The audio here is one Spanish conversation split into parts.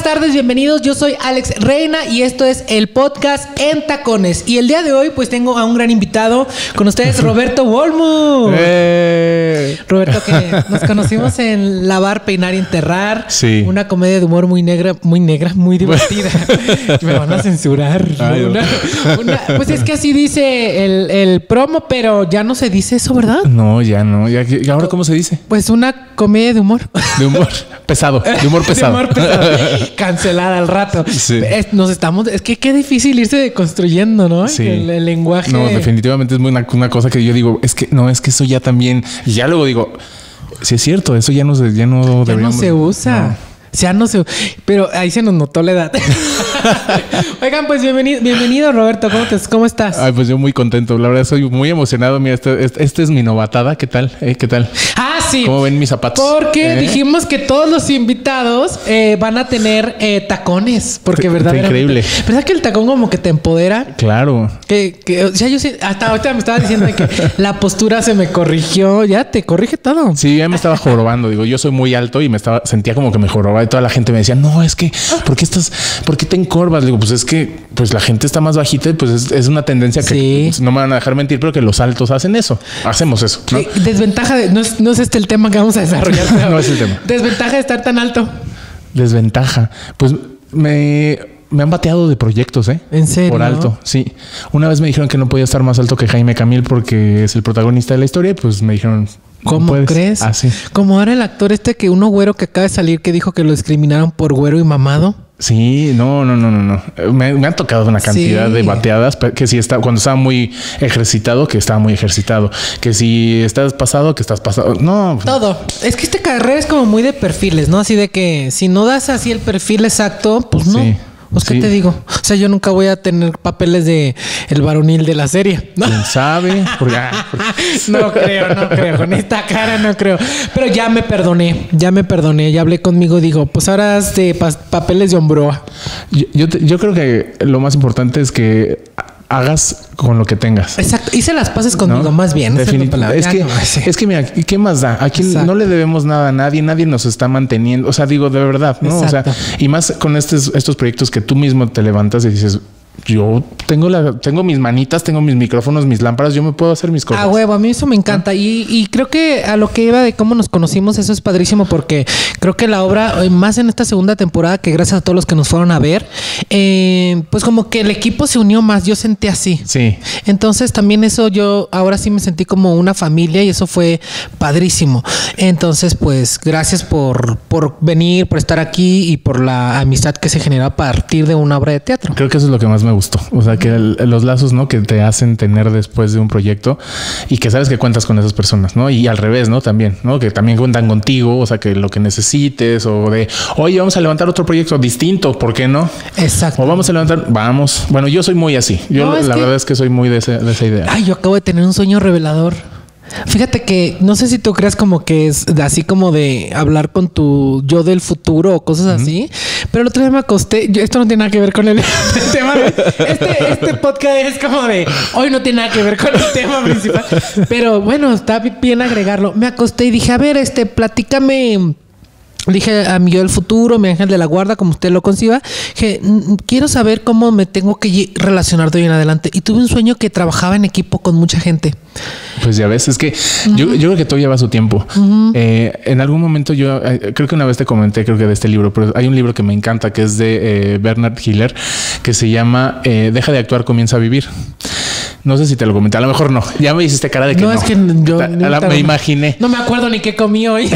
tardes, bienvenidos. Yo soy Alex Reina y esto es el podcast En Tacones. Y el día de hoy pues tengo a un gran invitado con ustedes, Roberto Wolmuth. Roberto, que nos conocimos en Lavar, Peinar y Enterrar. Sí. Una comedia de humor muy negra, muy divertida. Me van a censurar. Pues es que así dice el promo, pero ya no se dice eso, ¿verdad? No, ya no. ¿Y ahora cómo se dice? Pues una comedia de humor. De humor pesado. De humor pesado. De humor pesado. Cancelada al rato. Sí. Es que qué difícil irse deconstruyendo, ¿no? Sí. El lenguaje. No, definitivamente es una cosa que yo digo, es que eso ya también. Y ya luego digo, sí es cierto, eso ya no deberíamos. Ya no se usa. No. Ya no sé, pero ahí se nos notó la edad. Oigan, pues bienvenido Roberto, ¿cómo estás? Ay, pues yo muy contento, la verdad soy muy emocionado. Mira, este es mi novatada, ¿qué tal? ¿Qué tal? Ah, sí. ¿Cómo ven mis zapatos? Porque dijimos que todos los invitados van a tener tacones, porque verdaderamente... Increíble. ¿Verdad que el tacón como que te empodera? Claro. O sea, yo sí, hasta ahorita me estaba diciendo que la postura se me corrigió, ya te corrige todo. Sí, ya me estaba jorobando, digo, yo soy muy alto y sentía como que me jorobaba. Y toda la gente me decía, no, es que, ¿por qué te encorvas? Le digo, pues es que la gente está más bajita y pues es una tendencia que sí. No me van a dejar mentir, pero que los altos hacen eso. Hacemos eso, ¿no? Desventaja no es este el tema que vamos a desarrollar. No es el tema. Desventaja de estar tan alto. Desventaja. Pues me han bateado de proyectos, ¿eh? ¿En serio? Por alto, sí. Una vez me dijeron que no podía estar más alto que Jaime Camil porque es el protagonista de la historia y pues me dijeron... ¿Cómo crees? Ah, sí. Como ahora el actor que uno güero que acaba de salir que dijo que lo discriminaron por güero y mamado. Sí, no. Me han tocado una cantidad de bateadas que si cuando estaba muy ejercitado, que estaba muy ejercitado, que si estás pasado, que estás pasado. No. Todo. Es que esta carrera es como muy de perfiles, ¿no? Así de que si no das así el perfil exacto, pues no. Sí. Pues, ¿qué te digo? O sea, yo nunca voy a tener papeles de el varonil de la serie, ¿no? ¿Quién sabe? No creo. Con esta cara no creo. Pero ya me perdoné. Ya hablé conmigo. Digo, pues ahora es de papeles de Hombroa. Yo creo que lo más importante es que hagas con lo que tengas. Exacto. Hice las paces conmigo, ¿no? Más bien. Definitivamente. Es que mira, ¿qué más da? Aquí no le debemos nada a nadie. Nadie nos está manteniendo. O sea, digo, de verdad, ¿no? Exacto. O sea, y más con estos proyectos que tú mismo te levantas y dices... Yo tengo mis manitas, tengo mis micrófonos, mis lámparas, yo me puedo hacer mis cosas. Ah, huevo, a mí eso me encanta. Y creo que a lo que iba de cómo nos conocimos, eso es padrísimo porque creo que la obra, más en esta segunda temporada, que gracias a todos los que nos fueron a ver, pues como que el equipo se unió más, yo sentí así. Sí. Entonces también eso yo ahora sí me sentí como una familia y eso fue padrísimo. Entonces pues gracias por venir, por estar aquí y por la amistad que se generó a partir de una obra de teatro. Creo que eso es lo que más me gustó. O sea, que los lazos, ¿no? Que te hacen tener después de un proyecto y que sabes que cuentas con esas personas, ¿no? Y al revés, ¿no? También, ¿no? Que también cuentan contigo, o sea, que lo que necesites o de, oye, vamos a levantar otro proyecto distinto, ¿por qué no? Exacto. O vamos a levantar, vamos. Bueno, yo soy muy así. Yo la verdad es que soy muy de esa idea. Ay, yo acabo de tener un sueño revelador. Fíjate que no sé si tú creas como que es así como de hablar con tu yo del futuro o cosas así, pero el otro día me acosté. Esto no tiene nada que ver con el tema. Este podcast es como de hoy no tiene nada que ver con el tema principal, pero bueno, está bien agregarlo. Me acosté y dije, a ver, platícame. Dije a mi yo del futuro, mi ángel de la guarda, como usted lo conciba, que quiero saber cómo me tengo que relacionar de hoy en adelante. Y tuve un sueño que trabajaba en equipo con mucha gente. Pues ya ves, es que yo creo que todo lleva su tiempo. En algún momento yo creo que una vez te comenté, creo que de este libro, pero hay un libro que me encanta que es de Bernard Hiller, que se llama Deja de actuar, comienza a vivir. No sé si te lo comenté, a lo mejor no. Ya me hiciste cara de que no. Es que yo me imaginé. No me acuerdo ni qué comí hoy.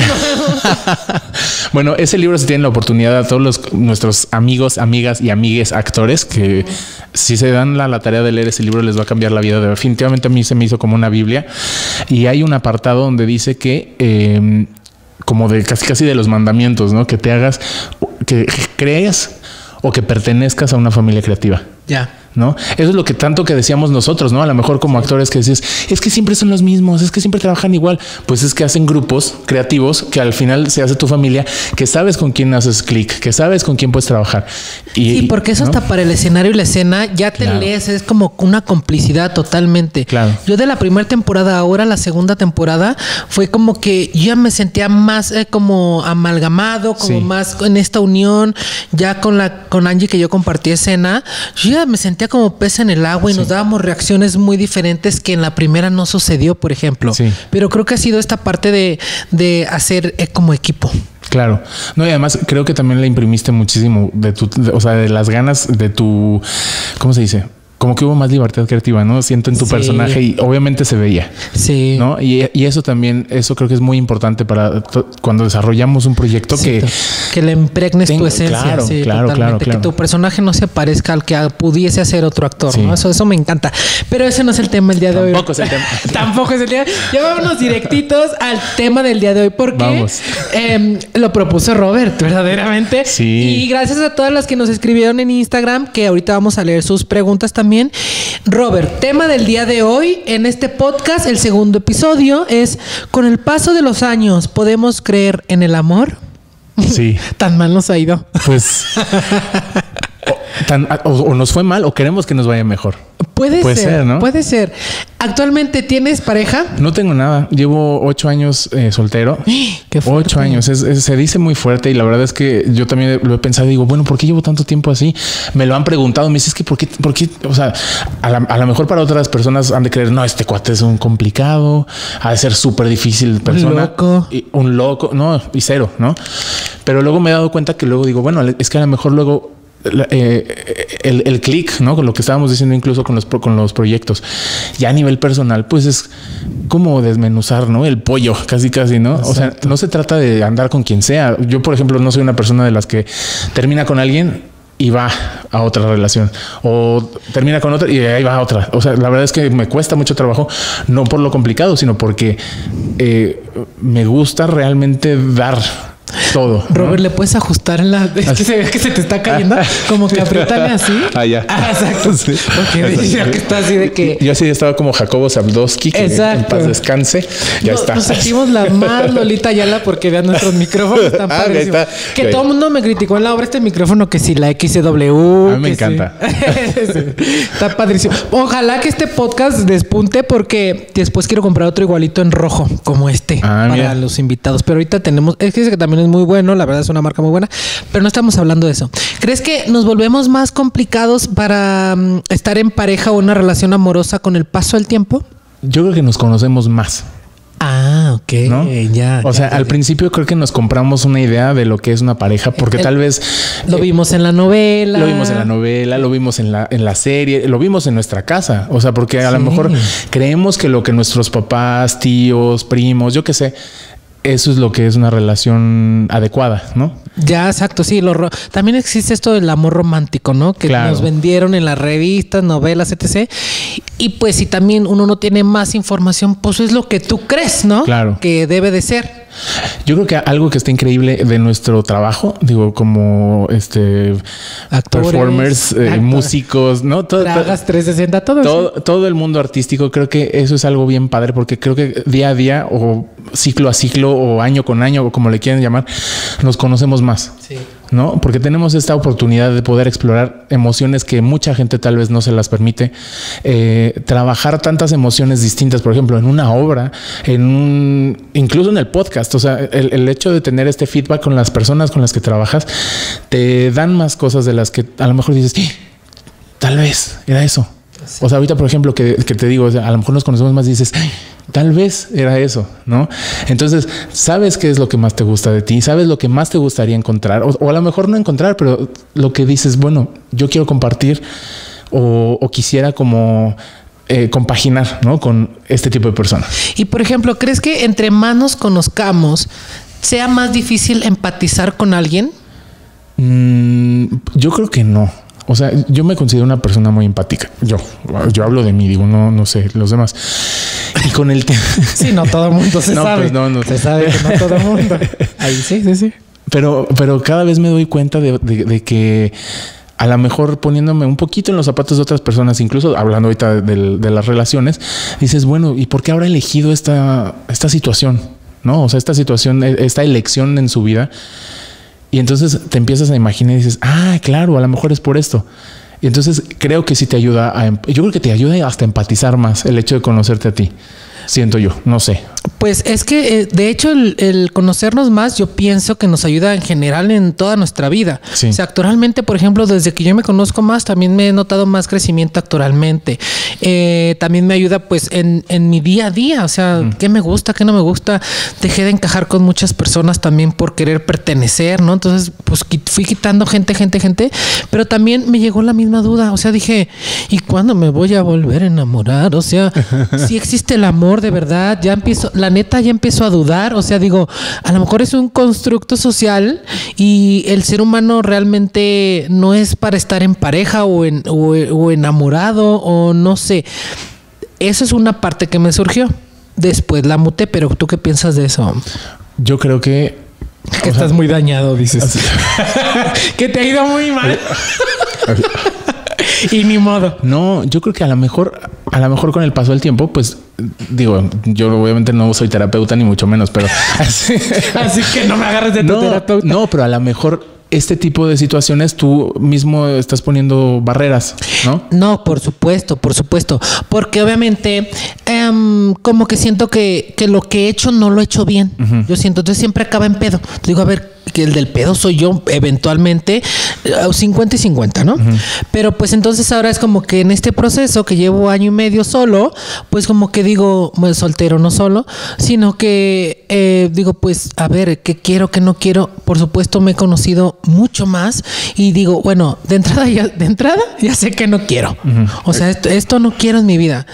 Bueno, ese libro, si tienen la oportunidad, a todos nuestros amigos, amigas y amigues actores que si se dan la tarea de leer ese libro les va a cambiar la vida. Definitivamente a mí se me hizo como una Biblia. Y hay un apartado donde dice que como de casi de los mandamientos, ¿no? Que te hagas, que creas o que pertenezcas a una familia creativa. Ya. ¿no? Eso es lo que tanto que decíamos nosotros, ¿no? A lo mejor como actores que decías, es que siempre son los mismos, es que siempre trabajan igual. Pues es que hacen grupos creativos que al final se hace tu familia, que sabes con quién haces clic, que sabes con quién puedes trabajar. Sí, porque eso, ¿no?, hasta para el escenario y la escena ya te lees, es como una complicidad totalmente. Claro. Yo de la primera temporada ahora, la segunda temporada, fue como que yo ya me sentía más como amalgamado, como más en esta unión, ya con Angie, que yo compartí escena, yo ya me sentía como pez en el agua y nos dábamos reacciones muy diferentes que en la primera no sucedió, por ejemplo. Sí. Pero creo que ha sido esta parte de hacer como equipo. Claro. No, y además creo que también le imprimiste muchísimo de las ganas de tu, ¿cómo se dice? Como que hubo más libertad creativa, ¿no? Siento en tu personaje y obviamente se veía. Sí. ¿No? Y eso también, eso creo que es muy importante para cuando desarrollamos un proyecto que le impregnes tu esencia. Claro, sí, claro. Que tu personaje no se parezca al que pudiese hacer otro actor, ¿no? Eso me encanta. Pero ese no es el tema del día de hoy. Tampoco es el tema. Tampoco es el día. Ya vámonos directitos al tema del día de hoy, porque lo propuso Robert, verdaderamente. Sí. Y gracias a todas las que nos escribieron en Instagram, que ahorita vamos a leer sus preguntas también. Robert, tema del día de hoy en este podcast, el segundo episodio es: ¿con el paso de los años podemos creer en el amor? Sí. Tan mal nos ha ido. Pues o nos fue mal o queremos que nos vaya mejor. Puede ser, ¿no? Puede ser. ¿Actualmente tienes pareja? No tengo nada. Llevo 8 años soltero. Qué fuerte. 8 años. Se dice muy fuerte y la verdad es que yo también lo he pensado y digo, bueno, ¿por qué llevo tanto tiempo así? Me lo han preguntado. Me dices, es que ¿por qué? O sea, a lo mejor para otras personas han de creer, no, este cuate es un complicado, ha de ser súper difícil persona. Un loco. No, y cero, ¿no? Pero luego me he dado cuenta que luego digo, bueno, es que a lo mejor luego el clic, ¿no? Con lo que estábamos diciendo incluso con los proyectos. Ya a nivel personal, pues es como desmenuzar, ¿no? El pollo, casi, ¿no? Exacto. O sea, no se trata de andar con quien sea. Yo, por ejemplo, no soy una persona de las que termina con alguien y va a otra relación, o termina con otra y ahí va a otra. O sea, la verdad es que me cuesta mucho trabajo, no por lo complicado, sino porque me gusta realmente dar todo. Robert, ¿no? ¿Le puedes ajustar en la... Es que se ve que se te está cayendo, como que apriétale así? Ya. Exacto. Sí. Porque decía que está así de que... Yo así estaba como Jacobo Zabludowski, que en paz descanse. Ya está. Nos sentimos la más Lolita Ayala porque vean nuestros micrófonos tan padrísimos. Que todo el mundo me criticó en la obra este micrófono, que si la XW. A mí me encanta. Está padrísimo. Ojalá que este podcast despunte, porque después quiero comprar otro igualito en rojo, como este, para los invitados. Pero ahorita tenemos... Es que también es muy bueno, la verdad es una marca muy buena, pero no estamos hablando de eso. ¿Crees que nos volvemos más complicados para estar en pareja o una relación amorosa con el paso del tiempo? Yo creo que nos conocemos más. Ah, ok. ¿No? Al principio creo que nos compramos una idea de lo que es una pareja, porque tal vez... Lo vimos en la novela. Lo vimos en la serie, lo vimos en nuestra casa. O sea, porque a lo mejor creemos que lo que nuestros papás, tíos, primos, yo qué sé, eso es lo que es una relación adecuada, ¿no? Ya, exacto, sí. También existe esto del amor romántico, ¿no? Que nos vendieron en las revistas, novelas, etc. Y pues si también uno no tiene más información, pues es lo que tú crees, ¿no? Claro. Que debe de ser. Yo creo que algo que está increíble de nuestro trabajo, digo, como actores, performers, músicos, ¿no? Tragas 360, todo el mundo artístico, creo que eso es algo bien padre, porque creo que día a día o ciclo a ciclo o año con año o como le quieran llamar, nos conocemos más. Sí. ¿No? Porque tenemos esta oportunidad de poder explorar emociones que mucha gente tal vez no se las permite. Trabajar tantas emociones distintas, por ejemplo, en una obra, incluso en el podcast. O sea, el hecho de tener este feedback con las personas con las que trabajas, te dan más cosas de las que a lo mejor dices, tal vez era eso. Sí. O sea, ahorita, por ejemplo, que te digo, o sea, a lo mejor nos conocemos más y dices, tal vez era eso, ¿no? Entonces, sabes qué es lo que más te gusta de ti, sabes lo que más te gustaría encontrar, o a lo mejor no encontrar, pero lo que dices, bueno, yo quiero compartir o quisiera como compaginar, ¿no? Con este tipo de personas. Y, por ejemplo, ¿crees que entre más nos conozcamos sea más difícil empatizar con alguien? Yo creo que no. O sea, yo me considero una persona muy empática. Yo hablo de mí, digo, no sé, los demás. Y con el tema... Sí, no todo el mundo se sabe. Pues se sabe que no todo el mundo. Ahí sí. Pero cada vez me doy cuenta de que a lo mejor poniéndome un poquito en los zapatos de otras personas, incluso hablando ahorita de las relaciones, dices, bueno, ¿y por qué habrá elegido esta situación? ¿No? O sea, esta situación, esta elección en su vida. Y entonces te empiezas a imaginar y dices, claro, a lo mejor es por esto. Y entonces creo que sí te ayuda yo creo que te ayuda hasta a empatizar más el hecho de conocerte a ti. Siento yo, no sé. Pues es que de hecho el conocernos más, yo pienso que nos ayuda en general en toda nuestra vida. Sí. O sea, actoralmente, por ejemplo, desde que yo me conozco más, también me he notado más crecimiento actoralmente. También me ayuda pues en mi día a día. O sea, qué me gusta, qué no me gusta. Dejé de encajar con muchas personas también por querer pertenecer, ¿no? Entonces, pues fui quitando gente. Pero también me llegó la misma duda. O sea, dije, ¿y cuándo me voy a volver a enamorar? O sea, si existe el amor de verdad, ya empiezo a dudar. O sea, digo, a lo mejor es un constructo social y el ser humano realmente no es para estar en pareja o enamorado, o no sé. Eso es una parte que me surgió. Después la muté, pero ¿tú qué piensas de eso? Yo creo que estás muy dañado, dices. Que te ha ido muy mal. Y ni modo. No, yo creo que a lo mejor con el paso del tiempo, pues digo, yo obviamente no soy terapeuta ni mucho menos, pero así que no me agarres de tu terapeuta. No, pero a lo mejor este tipo de situaciones tú mismo estás poniendo barreras, ¿no? No, por supuesto. Porque obviamente como que siento que lo que he hecho no lo he hecho bien. Uh-huh. Yo siento, entonces siempre acaba en pedo. Digo, a ver, que el del pedo soy yo eventualmente, 50 y 50, ¿no? Uh-huh. Pero pues entonces ahora es como que en este proceso que llevo 1 año y medio solo, pues como que digo, bueno, soltero no solo, sino que digo, pues a ver, ¿qué quiero, qué no quiero? Por supuesto me he conocido mucho más y digo, bueno, de entrada ya sé que no quiero. Uh-huh. O sea, esto no quiero en mi vida.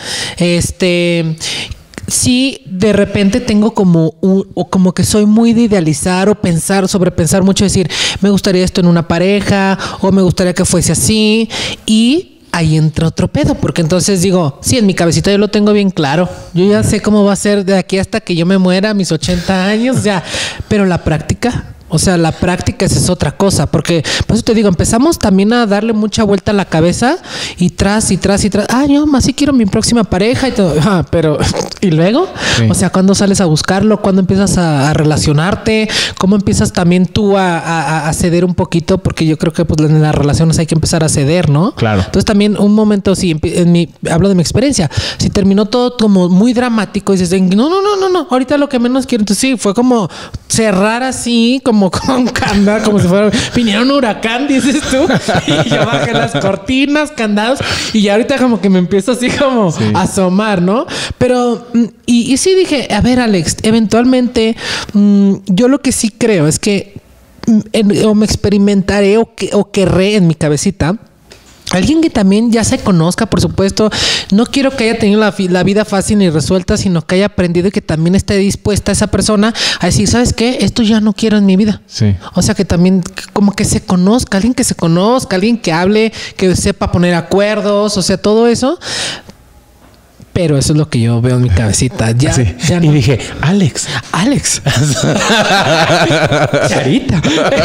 Sí, de repente tengo como que soy muy de idealizar o sobrepensar mucho, decir, me gustaría esto en una pareja o me gustaría que fuese así, y ahí entra otro pedo, porque entonces digo, sí, en mi cabecita yo lo tengo bien claro, yo ya sé cómo va a ser de aquí hasta que yo me muera a mis 80 años, ya, pero la práctica... O sea, la práctica esa es otra cosa, porque por eso te digo, empezamos también a darle mucha vuelta a la cabeza y tras. Yo así quiero mi próxima pareja y todo. Pero, ¿y luego? Sí. O sea, ¿cuándo sales a buscarlo? ¿Cuándo empiezas a relacionarte? ¿Cómo empiezas también tú a ceder un poquito? Porque yo creo que pues en las relaciones hay que empezar a ceder, ¿no? Claro. Entonces también un momento, sí, hablo de mi experiencia. Si terminó todo como muy dramático y dices, no, ahorita lo que menos quiero. Entonces sí, fue como cerrar así, como con candado, como si fuera viniera un huracán, dices tú, y yo bajé las cortinas, candados, y ya ahorita como que me empiezo así como a asomar, ¿no? Pero y sí dije, a ver, Alex, eventualmente yo lo que sí creo es que o me experimentaré o querré en mi cabecita alguien que también ya se conozca, por supuesto. No quiero que haya tenido la vida fácil ni resuelta, sino que haya aprendido y que también esté dispuesta esa persona a decir, ¿sabes qué? Esto ya no quiero en mi vida. Sí. O sea, que también como que se conozca, alguien que hable, que sepa poner acuerdos, o sea, todo eso. Pero eso es lo que yo veo en mi cabecita. Ya no. Y dije, Alex. Charita.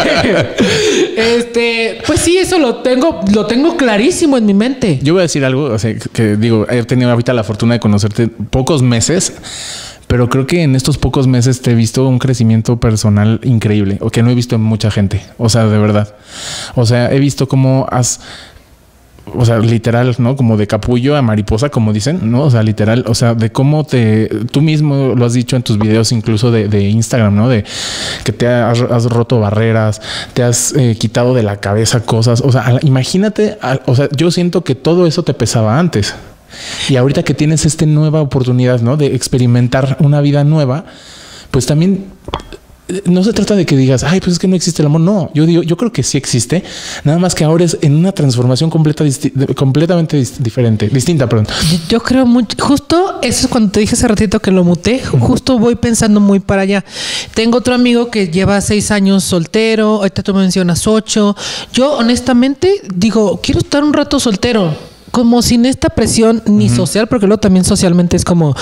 Pues sí, eso lo tengo clarísimo en mi mente. Yo voy a decir algo, o sea, que digo, he tenido ahorita la fortuna de conocerte pocos meses, pero creo que en estos pocos meses te he visto un crecimiento personal increíble, o que no he visto en mucha gente. O sea, de verdad. O sea, he visto cómo o sea, literal, ¿no? Como de capullo a mariposa, como dicen, ¿no? O sea, literal, o sea, de cómo tú mismo lo has dicho en tus videos, incluso de Instagram, ¿no? De que te has roto barreras, te has quitado de la cabeza cosas. O sea, imagínate, o sea, yo siento que todo eso te pesaba antes. Y ahorita que tienes esta nueva oportunidad, ¿no? De experimentar una vida nueva, pues también... No se trata de que digas, ay, pues es que no existe el amor. No, yo creo que sí existe. Nada más que ahora es en una transformación completamente distinta, perdón. Yo creo mucho, justo eso es cuando te dije hace ratito que lo muté, justo voy pensando muy para allá. Tengo otro amigo que lleva 6 años soltero, ahorita tú mencionas 8. Yo honestamente digo, quiero estar un rato soltero. como sin esta presión ni social, porque luego también socialmente es como,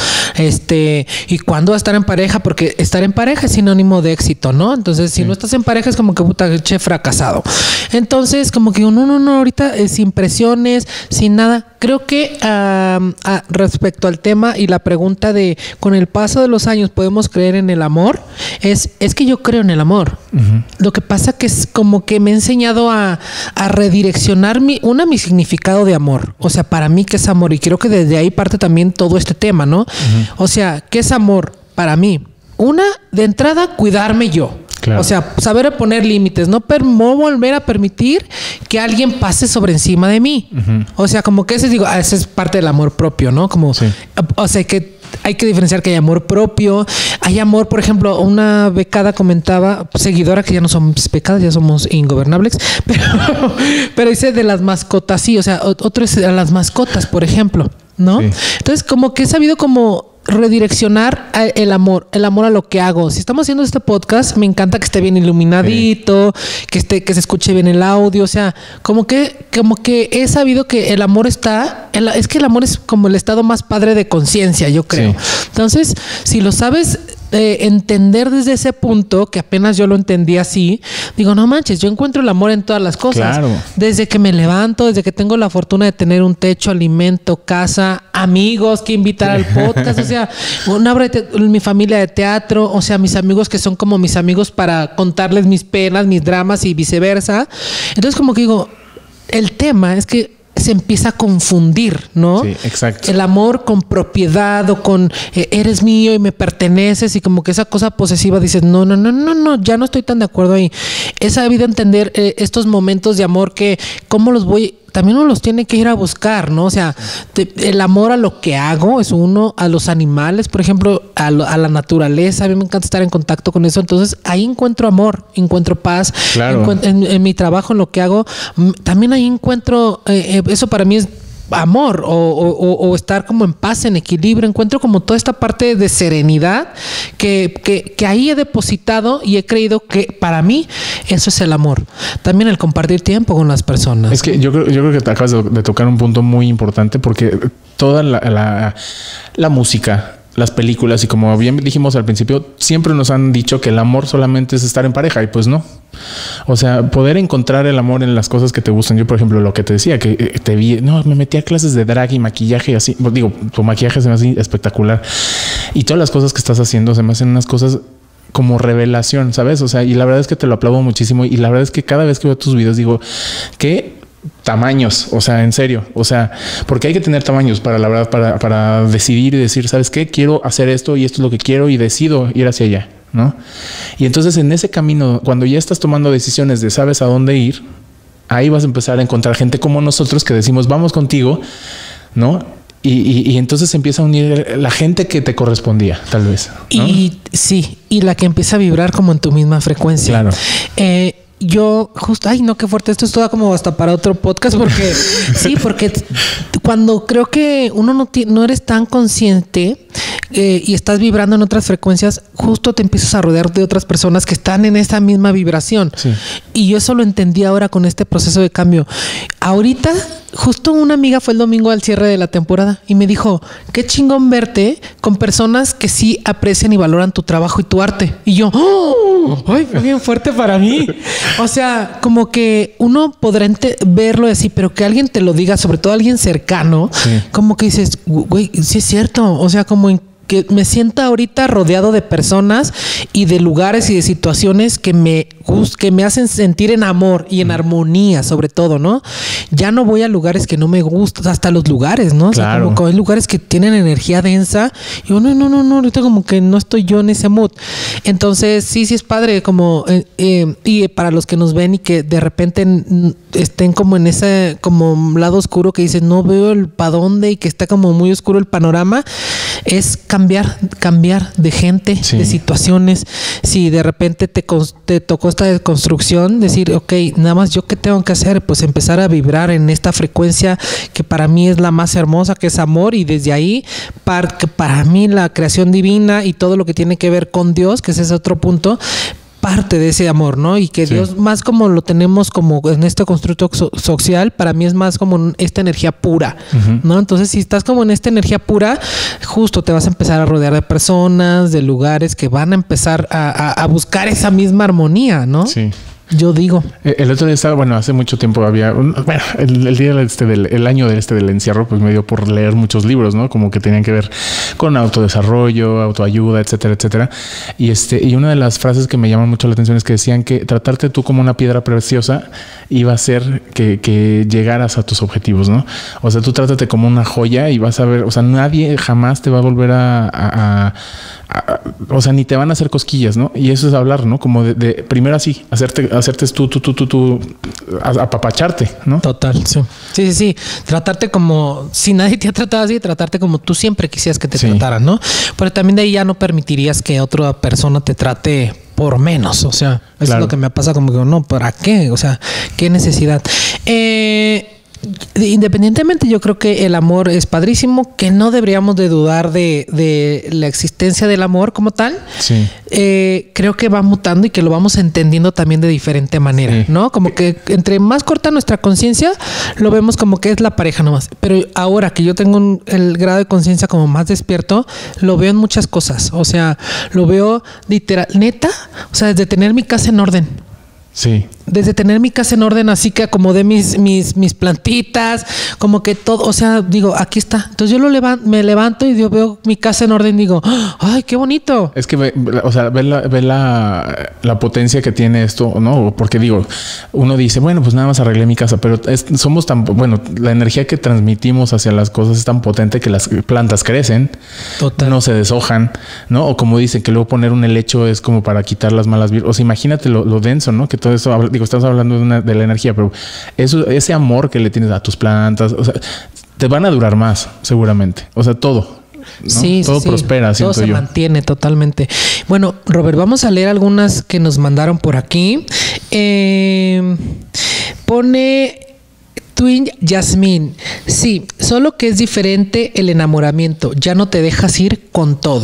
¿y cuándo va a estar en pareja? Porque estar en pareja es sinónimo de éxito, ¿no? Entonces, si no estás en pareja es como que puta, che, fracasado. Entonces, como que no, ahorita sin presiones, sin nada. Creo que respecto al tema y la pregunta de, con el paso de los años, ¿podemos creer en el amor? Es que yo creo en el amor. Lo que pasa que es como que me he enseñado a redireccionar mi significado de amor. O sea, para mí, ¿qué es amor? Y creo que desde ahí parte también todo este tema, ¿no? O sea, ¿qué es amor para mí? De entrada, cuidarme yo. Claro. O sea, saber poner límites, no volver a permitir que alguien pase sobre encima de mí. O sea, como que ese es parte del amor propio, ¿no? Como, o sea, que hay que diferenciar que hay amor propio, hay amor, por ejemplo, una becada comentaba, seguidora, que ya no somos becadas, ya somos ingobernables, pero dice de las mascotas, sí, o sea, otro es de las mascotas, por ejemplo, ¿no? Sí. Entonces, como que he sabido como redireccionar el amor a lo que hago. Si estamos haciendo este podcast, me encanta que esté bien iluminadito, que se escuche bien el audio, o sea, como que he sabido que el amor es que el amor es como el estado más padre de conciencia, yo creo. Sí. Entonces, si lo sabes entender desde ese punto, que apenas yo lo entendí así, digo, no manches, yo encuentro el amor en todas las cosas. Claro. Desde que me levanto, desde que tengo la fortuna de tener un techo, alimento, casa, amigos que invitar al podcast, o sea, mi familia de teatro, o sea, mis amigos que son como mis amigos para contarles mis penas, mis dramas y viceversa. Entonces, como que digo, el tema es que se empieza a confundir, ¿no? Sí, exacto. El amor con propiedad o con eres mío y me perteneces, y como que esa cosa posesiva dices, no, ya no estoy tan de acuerdo ahí. Es sabido entender estos momentos de amor que cómo los voy, también uno los tiene que ir a buscar, ¿no? O sea, el amor a lo que hago es uno, a los animales, por ejemplo, a la naturaleza. A mí me encanta estar en contacto con eso. Entonces, ahí encuentro amor, encuentro paz. Claro. En mi trabajo, en lo que hago, también ahí encuentro, eso para mí es amor o estar como en paz, en equilibrio. Encuentro como toda esta parte de serenidad que ahí he depositado y he creído que para mí eso es el amor. También el compartir tiempo con las personas. Es que yo creo que te acabas de tocar un punto muy importante, porque toda la música, las películas, y como bien dijimos al principio, siempre nos han dicho que el amor solamente es estar en pareja, y pues no. O sea, poder encontrar el amor en las cosas que te gustan. Yo, por ejemplo, lo que te decía, que te vi, me metí a clases de drag y maquillaje, así, digo, tu maquillaje se me hace espectacular, y todas las cosas que estás haciendo se me hacen unas cosas como revelación, ¿sabes? O sea, y la verdad es que te lo aplaudo muchísimo, y la verdad es que cada vez que veo tus videos digo, ¿qué tamaños? O sea, en serio, o sea, porque hay que tener tamaños para la verdad, para decidir y decir, ¿sabes qué? Quiero hacer esto y esto es lo que quiero, y decido ir hacia allá, ¿no? Y entonces en ese camino, cuando ya estás tomando decisiones de sabes a dónde ir, ahí vas a empezar a encontrar gente como nosotros que decimos, vamos contigo, ¿no? Y entonces empieza a unir la gente que te correspondía, tal vez, ¿no? Y sí, y la que empieza a vibrar como en tu misma frecuencia. Claro. Yo justo, ay no, qué fuerte, esto es todo como hasta para otro podcast, porque sí, porque cuando creo que uno no eres tan consciente y estás vibrando en otras frecuencias, justo te empiezas a rodear de otras personas que están en esa misma vibración. Sí. Y yo eso lo entendí ahora con este proceso de cambio. Ahorita, justo una amiga fue el domingo al cierre de la temporada y me dijo, qué chingón verte con personas que sí aprecian y valoran tu trabajo y tu arte. Y yo, ¡oh! ¡Ay, fue bien fuerte para mí! O sea, como que uno podrá verlo así, pero que alguien te lo diga, sobre todo alguien cercano, sí, como que dices, güey, sí es cierto. O sea, como que me siento ahorita rodeado de personas y de lugares y de situaciones que me hacen sentir en amor y en armonía, sobre todo, ¿no? Ya no voy a lugares que no me gustan, hasta los lugares, ¿no? Claro. O sea, como hay lugares que tienen energía densa y yo, no, ahorita como que no estoy yo en ese mood. Entonces, sí es padre, como, y para los que nos ven y que de repente estén como en ese, como lado oscuro que dicen, no veo el pa' dónde y que está como muy oscuro el panorama, es cambiar de gente, sí, de situaciones. Si de repente te tocó esta desconstrucción, decir, ok, nada más yo qué tengo que hacer, pues empezar a vibrar en esta frecuencia que para mí es la más hermosa, que es amor, y desde ahí para mí la creación divina y todo lo que tiene que ver con Dios, que ese es otro punto, parte de ese amor, ¿no? Y que Dios, más como lo tenemos como en este constructo social, para mí es más como esta energía pura, ¿no? Entonces, si estás como en esta energía pura, justo te vas a empezar a rodear de personas, de lugares que van a empezar a buscar esa misma armonía, ¿no? Sí. Yo digo. El otro día estaba, bueno, hace mucho tiempo había, el día el año del encierro, pues me dio por leer muchos libros, ¿no? Como que tenían que ver con autodesarrollo, autoayuda, etcétera, etcétera. Y una de las frases que me llaman mucho la atención es que decían que tratarte tú como una piedra preciosa iba a hacer que llegaras a tus objetivos, ¿no? O sea, tú trátate como una joya y vas a ver, o sea, nadie jamás te va a volver o sea, ni te van a hacer cosquillas, ¿no? Y eso es hablar, ¿no? Como de primero así, hacerte tú, apapacharte, ¿no? Total, sí. Sí. Tratarte como, si nadie te ha tratado así, tratarte como tú siempre quisieras que te trataran, ¿no? Pero también de ahí ya no permitirías que otra persona te trate por menos, o sea, eso es lo que me pasa, como que no, ¿para qué? O sea, ¿qué necesidad? Independientemente, yo creo que el amor es padrísimo, que no deberíamos de dudar de la existencia del amor como tal. Sí. Creo que va mutando y que lo vamos entendiendo también de diferente manera, ¿no? Como que entre más corta nuestra conciencia, lo vemos como que es la pareja nomás. Pero ahora que yo tengo el grado de conciencia como más despierto, lo veo en muchas cosas. O sea, lo veo literal, neta, o sea, desde tener mi casa en orden. Sí. Desde tener mi casa en orden, así que acomodé mis plantitas, como que todo, o sea, digo, aquí está. Entonces yo me levanto y yo veo mi casa en orden y digo, ¡ay, qué bonito! Es que ve la potencia que tiene esto, ¿no? Porque digo, uno dice, bueno, pues nada más arreglé mi casa, pero somos tan, bueno, la energía que transmitimos hacia las cosas es tan potente que las plantas crecen, total, no se deshojan, ¿no? O como dicen, que luego poner un helecho es como para quitar las malas vibras. O sea, imagínate lo denso, ¿no? Que todo eso, digo, estamos hablando de la energía, pero ese amor que le tienes a tus plantas, o sea, te van a durar más, seguramente. O sea, todo. ¿no? Sí, todo prospera, todo se mantiene totalmente. Bueno, Robert, vamos a leer algunas que nos mandaron por aquí. Pone Twin Jasmine. Sí, solo que es diferente el enamoramiento. Ya no te dejas ir con todo.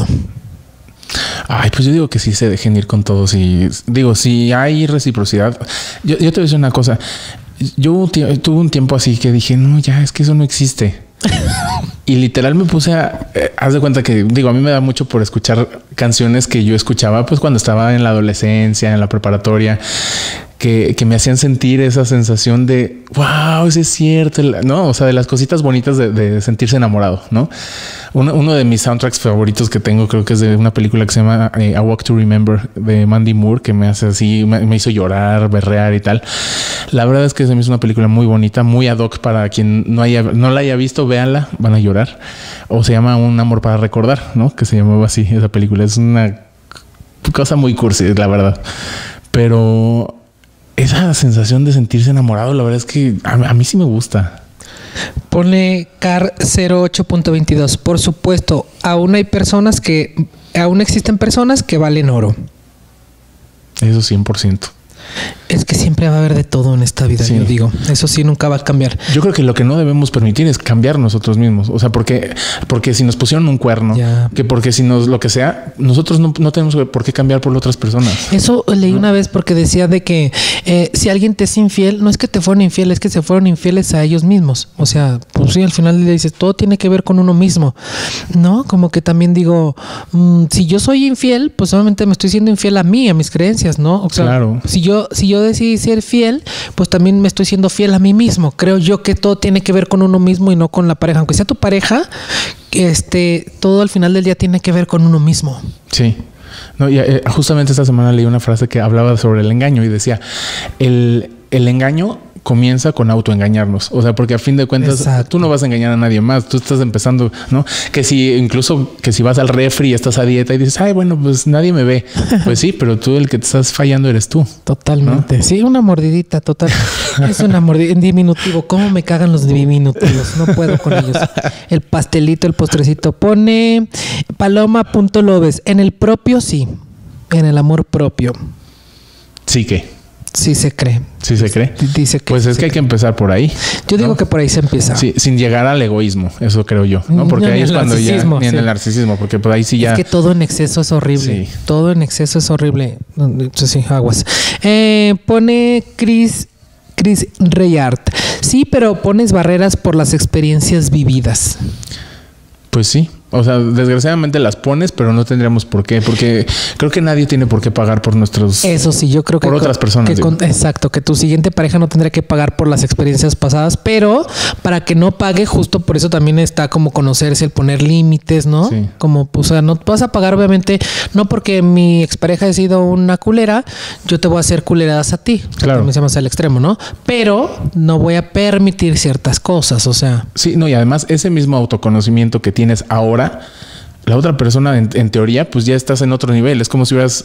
Ay, pues yo digo que sí se dejen ir con todos. Y digo, si hay reciprocidad, yo te voy a decir una cosa. Yo tuve un tiempo así que dije, no, ya es que eso no existe. Y literal me puse haz de cuenta que, digo, a mí me da mucho por escuchar canciones que yo escuchaba pues cuando estaba en la adolescencia, en la preparatoria, que me hacían sentir esa sensación de wow, eso es cierto, ¿no? O sea, de las cositas bonitas de sentirse enamorado, ¿no? Uno de mis soundtracks favoritos que tengo, creo que es de una película que se llama A Walk to Remember, de Mandy Moore, que me hace así, me hizo llorar, berrear y tal. La verdad es que se me hizo una película muy bonita, muy ad hoc para quien no la haya visto, véanla, van a llorar. O se llama Un amor para recordar, ¿no? Que se llamaba así esa película. Es una cosa muy cursi, la verdad. Pero esa sensación de sentirse enamorado, la verdad es que a mí sí me gusta. Pone Car 08.22. Por supuesto, aún existen personas que valen oro. Eso 100%. Es que siempre va a haber de todo en esta vida, yo digo. Eso sí, nunca va a cambiar. Yo creo que lo que no debemos permitir es cambiar nosotros mismos. O sea, porque si nos pusieron un cuerno, que porque si nos lo que sea, nosotros no tenemos por qué cambiar por otras personas. Eso leí una vez porque decía de que si alguien te es infiel, no es que te fueron infieles, es que se fueron infieles a ellos mismos. O sea, pues sí, al final le dices, todo tiene que ver con uno mismo, ¿no? Como que también digo, si yo soy infiel, pues solamente me estoy siendo infiel a mí, a mis creencias, ¿no? O sea, claro. Si yo decidí ser fiel, pues también me estoy siendo fiel a mí mismo. Creo yo que todo tiene que ver con uno mismo y no con la pareja. Aunque sea tu pareja, todo al final del día tiene que ver con uno mismo. Sí. No, y justamente esta semana leí una frase que hablaba sobre el engaño y decía, el engaño comienza con autoengañarnos. O sea, porque a fin de cuentas, exacto, tú no vas a engañar a nadie más. Tú estás empezando, ¿no? Que si vas al refri y estás a dieta y dices, ay, bueno, pues nadie me ve. Pues sí, pero tú el que te estás fallando eres tú. Totalmente. ¿No? Sí, una mordidita, total. Es una mordida en diminutivo. ¿Cómo me cagan los diminutivos? No puedo con ellos. El pastelito, el postrecito. Pone Paloma.lobes. En el propio, sí. En el amor propio. Sí que. Sí se cree. ¿Sí se cree? Dice que pues es que hay que empezar por ahí. Yo digo que por ahí se empieza. Sí, sin llegar al egoísmo, eso creo yo, ¿no? Porque ahí es cuando ya ni en el narcisismo, porque por ahí sí ya. Es que todo en exceso es horrible. Sí. Todo en exceso es horrible. Sí, aguas. Pone Chris Reyart. Sí, pero pones barreras por las experiencias vividas. Pues sí. O sea, desgraciadamente las pones, pero no tendríamos por qué, porque creo que nadie tiene por qué pagar por nuestros... Eso sí, yo creo que... Por otras personas. Exacto, que tu siguiente pareja no tendría que pagar por las experiencias pasadas, pero para que no pague, justo por eso también está como conocerse, el poner límites, ¿no? Sí. Como, pues, o sea, no vas a pagar, obviamente, no porque mi expareja ha sido una culera, yo te voy a hacer culeradas a ti. Claro. También se llama al extremo, ¿no? Pero no voy a permitir ciertas cosas, o sea... Sí, no, y además ese mismo autoconocimiento que tienes ahora, la otra persona en teoría pues ya estás en otro nivel, es como si hubieras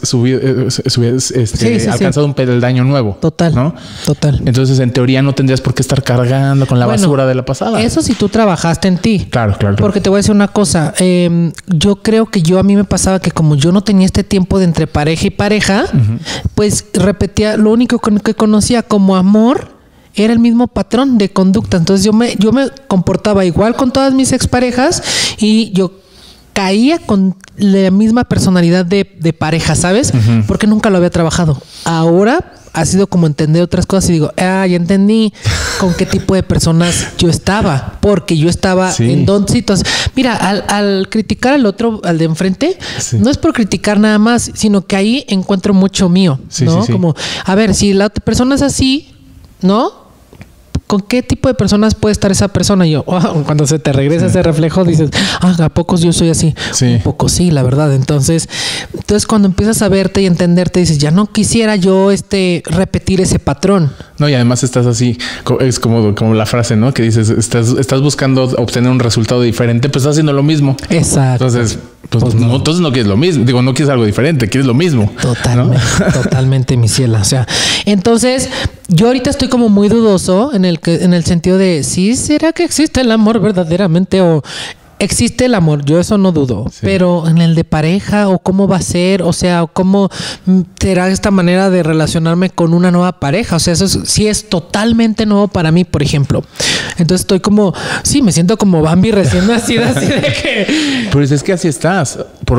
alcanzado un peldaño nuevo. Total, ¿no? Total. Entonces en teoría no tendrías por qué estar cargando con la basura de la pasada. Eso si tú trabajaste en ti. Claro. Porque te voy a decir una cosa, yo creo que a mí me pasaba que como yo no tenía este tiempo de entre pareja y pareja, pues repetía, lo único que conocía como amor era el mismo patrón de conducta. Entonces yo me comportaba igual con todas mis exparejas y yo caía con la misma personalidad de pareja, ¿sabes? Porque nunca lo había trabajado. Ahora ha sido como entender otras cosas y digo, ya entendí con qué tipo de personas yo estaba, porque yo estaba en dos situaciones. Mira, al criticar al otro, al de enfrente, no es por criticar nada más, sino que ahí encuentro mucho mío, ¿no? Como, a ver, si la otra persona es así, ¿no? ¿Con qué tipo de personas puede estar esa persona? Y yo, cuando se te regresa ese reflejo, dices, ¿a pocos yo soy así? Un poco sí, la verdad. Entonces cuando empiezas a verte y entenderte, dices, ya no quisiera yo repetir ese patrón. No, y además estás así, es como la frase, ¿no? Que dices, estás buscando obtener un resultado diferente, pues estás haciendo lo mismo. Exacto. Entonces, entonces no quieres lo mismo. Digo, no quieres algo diferente, quieres lo mismo. Totalmente, ¿no? Totalmente, mi ciela. O sea, entonces yo ahorita estoy como muy dudoso en el sentido de, ¿sí será que existe el amor verdaderamente o existe el amor? Yo eso no dudo, pero en el de pareja o cómo va a ser, o sea, cómo será esta manera de relacionarme con una nueva pareja, o sea, eso sí es totalmente nuevo para mí, por ejemplo. Entonces estoy como, me siento como Bambi recién nacida, así de que... Pues es que así estás,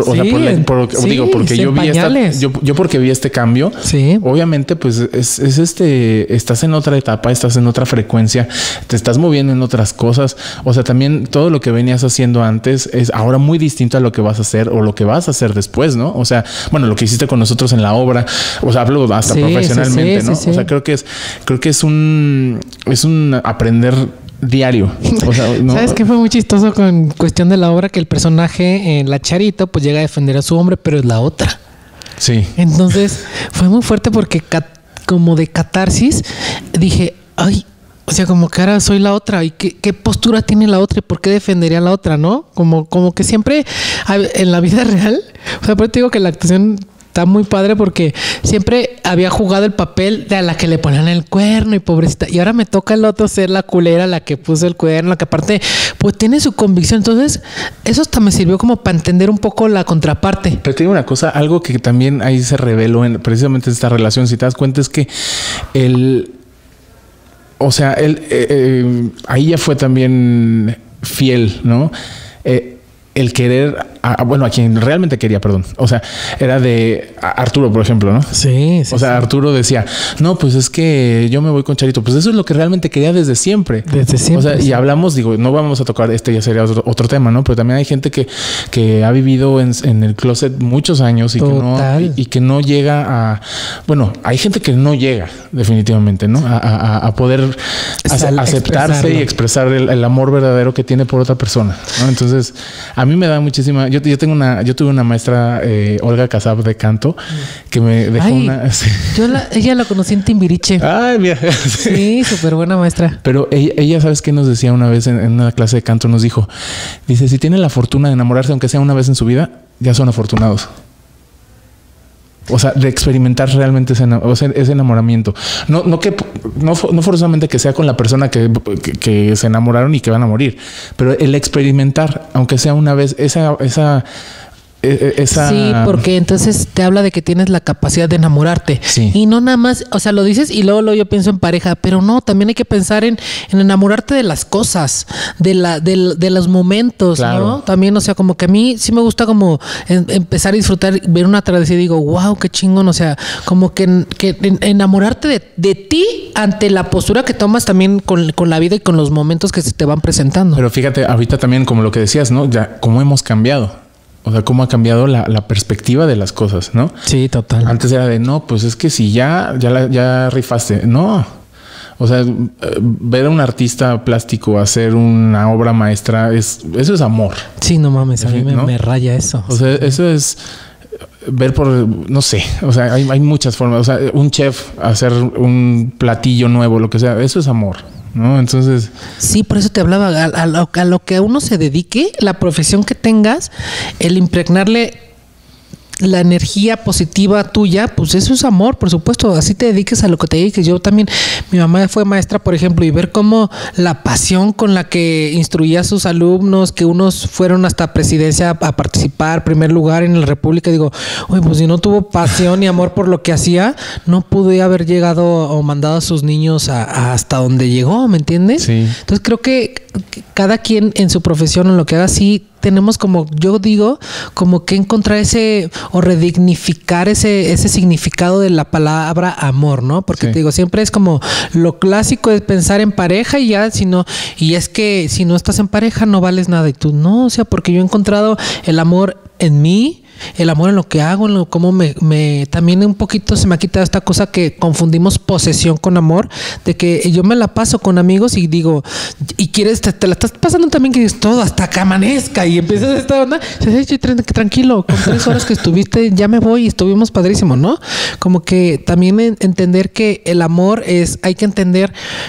porque yo vi porque vi este cambio, obviamente pues estás en otra etapa, estás en otra frecuencia, te estás moviendo en otras cosas, o sea, también todo lo que venías haciendo antes es ahora muy distinto a lo que vas a hacer o lo que vas a hacer después, ¿no? O sea, bueno, lo que hiciste con nosotros en la obra, o sea, hablo hasta profesionalmente, ¿no? O sea, creo que es un aprender diario. O sea, ¿no? ¿Sabes qué fue muy chistoso con cuestión de la obra? Que el personaje, la Charito, pues llega a defender a su hombre, pero es la otra. Sí. Entonces fue muy fuerte porque como de catarsis dije, o sea, como que ahora soy la otra. ¿Y qué postura tiene la otra? ¿Y por qué defendería a la otra, no? Como que siempre en la vida real, o sea, por eso te digo que la actuación está muy padre porque siempre había jugado el papel de a la que le ponían el cuerno y pobrecita. Y ahora me toca el otro ser la culera, la que puso el cuerno, la que aparte pues tiene su convicción. Entonces eso hasta me sirvió como para entender un poco la contraparte. Pero te digo una cosa, algo que también ahí se reveló precisamente en esta relación, si te das cuenta, es que ahí ya fue también fiel, ¿no? El querer a quien realmente quería, perdón. O sea, era de Arturo, por ejemplo, ¿no? Sí. O sea, Arturo decía, no, pues es que yo me voy con Charito. Pues eso es lo que realmente quería desde siempre. O sea, y hablamos, digo, no vamos a tocar ya sería otro tema, ¿no? Pero también hay gente que ha vivido en el closet muchos años y que no llega a... Bueno, hay gente que no llega definitivamente, ¿no? A poder aceptarse y expresar el amor verdadero que tiene por otra persona, ¿no? Entonces, a mí me da muchísima... Yo tuve una maestra, Olga Casab, de canto, que me dejó ella la conocí en Timbiriche. Ay, mira. Sí, súper buena maestra. Pero ella, ¿sabes qué nos decía una vez en una clase de canto? Nos dijo, dice, si tienen la fortuna de enamorarse, aunque sea una vez en su vida, ya son afortunados. O sea, de experimentar realmente ese enamoramiento. No forzosamente que sea con la persona que se enamoraron y que van a morir, pero el experimentar, aunque sea una vez, esa... Sí, porque entonces te habla de que tienes la capacidad de enamorarte. Sí. Y no nada más, o sea, lo dices y luego yo pienso en pareja, pero no, también hay que pensar en enamorarte de las cosas, de los momentos, claro. ¿no? También, o sea, como que a mí sí me gusta como empezar a disfrutar, ver una atardecer y digo, wow, qué chingón, o sea, como que enamorarte de ti ante la postura que tomas también con la vida y con los momentos que se te van presentando. Pero fíjate, ahorita también como lo que decías, ¿no? Ya, cómo hemos cambiado. O sea, cómo ha cambiado la perspectiva de las cosas, ¿no? Sí, total. Antes era de, no, pues es que si ya rifaste. No. O sea, ver a un artista plástico hacer una obra maestra, eso es amor. Sí, no mames, a mí ¿no? me raya eso. O sea, eso es ver por, no sé, o sea, hay muchas formas. O sea, un chef hacer un platillo nuevo, lo que sea, eso es amor, ¿no? Entonces... Sí, por eso te hablaba, a lo que a uno se dedique, la profesión que tengas, el impregnarle la energía positiva tuya, pues eso es amor, por supuesto, así te dediques a lo que te dediques. Yo también, mi mamá fue maestra, por ejemplo, y ver cómo la pasión con la que instruía a sus alumnos, que unos fueron hasta presidencia a participar, primer lugar en la República, digo, oye, pues si no tuvo pasión y amor por lo que hacía, no pude haber llegado o mandado a sus niños hasta donde llegó, ¿me entiendes? Sí. Entonces creo que cada quien en su profesión, en lo que haga, sí tenemos como, yo digo, como que encontrar ese o redignificar ese significado de la palabra amor, ¿no? Porque te digo, siempre es como lo clásico es pensar en pareja y ya, y es que si no estás en pareja no vales nada y tú no, o sea, porque yo he encontrado el amor en mí, el amor en lo que hago, en lo cómo también un poquito se me ha quitado esta cosa que confundimos posesión con amor, de que yo me la paso con amigos y digo, y quieres, te la estás pasando también, que dices todo hasta que amanezca y empiezas esta onda, tranquilo, con 3 horas que estuviste, ya me voy y estuvimos padrísimo, ¿no? Como que también entender que el amor hay que entender.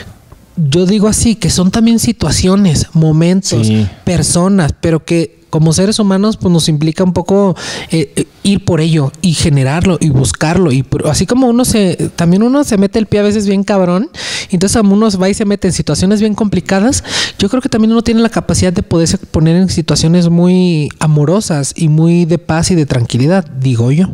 Yo digo así, que son también situaciones, momentos, personas, pero que como seres humanos pues nos implica un poco ir por ello y generarlo y buscarlo. Y así como también uno se mete el pie a veces bien cabrón, y entonces uno va y se mete en situaciones bien complicadas. Yo creo que también uno tiene la capacidad de poderse poner en situaciones muy amorosas y muy de paz y de tranquilidad, digo yo.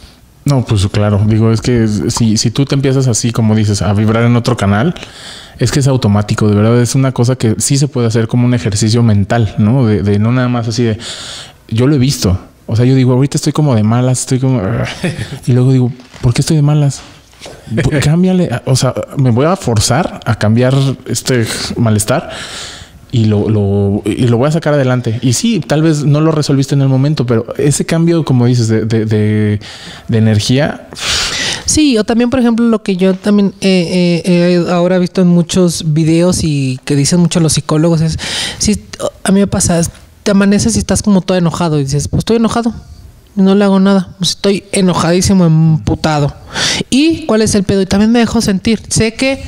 No, pues claro, digo, es que si tú te empiezas así, como dices, a vibrar en otro canal, es que es automático, de verdad, es una cosa que sí se puede hacer como un ejercicio mental, ¿no? De no nada más así de... Yo lo he visto, o sea, yo digo, ahorita estoy como de malas, estoy como... Y luego digo, ¿por qué estoy de malas? Cámbiale, o sea, me voy a forzar a cambiar este malestar y lo voy a sacar adelante. Y sí, tal vez no lo resolviste en el momento, pero ese cambio, como dices, de energía... Sí, o también, por ejemplo, lo que yo también ahora he visto en muchos videos y que dicen mucho los psicólogos es, si a mí me pasa, te amaneces y estás como todo enojado y dices, pues estoy enojado, no le hago nada, pues estoy enojadísimo, emputado. ¿Y cuál es el pedo? Y también me dejo sentir. Sé que